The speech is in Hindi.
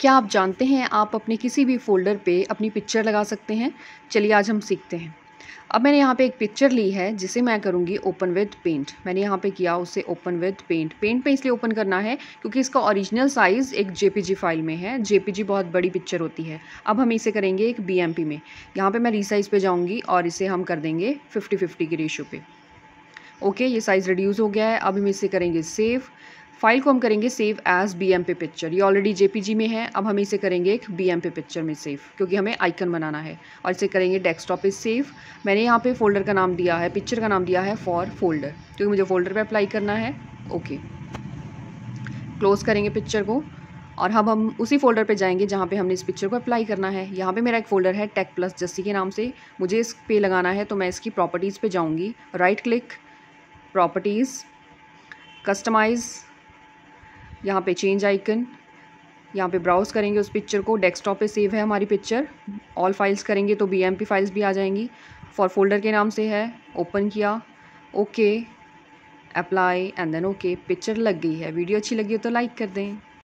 क्या आप जानते हैं आप अपने किसी भी फ़ोल्डर पे अपनी पिक्चर लगा सकते हैं? चलिए आज हम सीखते हैं। अब मैंने यहाँ पे एक पिक्चर ली है जिसे मैं करूँगी ओपन विद पेंट। मैंने यहाँ पे किया उसे ओपन विद पेंट। पेंट पे इसलिए ओपन करना है क्योंकि इसका ओरिजिनल साइज़ एक जेपीजी फ़ाइल में है। जेपीजी बहुत बड़ी पिक्चर होती है। अब हम इसे करेंगे एक बीएमपी में। यहाँ पे मैं रीसाइज़ पे जाऊँगी और इसे हम कर देंगे 50-50 की रेशियो पे। ओके, ये साइज़ रिड्यूस हो गया है। अब हम इसे करेंगे सेव। फाइल को हम करेंगे सेव एज़ बीएमपी पिक्चर। ये ऑलरेडी जेपीजी में है। अब हम इसे करेंगे एक बीएमपी पिक्चर में सेव क्योंकि हमें आइकन बनाना है और इसे करेंगे डेस्कटॉप पे सेव। मैंने यहाँ पे फ़ोल्डर का नाम दिया है, पिक्चर का नाम दिया है फॉर फोल्डर क्योंकि मुझे फ़ोल्डर पे अप्लाई करना है। ओके, क्लोज़ करेंगे पिक्चर को और अब हम उसी फ़ोल्डर पे जाएंगे जहाँ पे हमने इस पिक्चर को अप्लाई करना है। यहाँ पे मेरा एक फ़ोल्डर है टेक प्लस जस्सी के नाम से। मुझे इस पे लगाना है तो मैं इसकी प्रॉपर्टीज़ पे जाऊँगी, राइट क्लिक, प्रॉपर्टीज़, कस्टमाइज़, यहाँ पे चेंज आइकन, यहाँ पे ब्राउज़ करेंगे उस पिक्चर को। डेस्कटॉप पे सेव है हमारी पिक्चर। ऑल फाइल्स करेंगे तो बीएमपी फाइल्स भी आ जाएंगी। फॉर फोल्डर के नाम से है। ओपन किया, okay, apply and then okay. Picture लग गई है। वीडियो अच्छी लगी हो तो लाइक कर दें।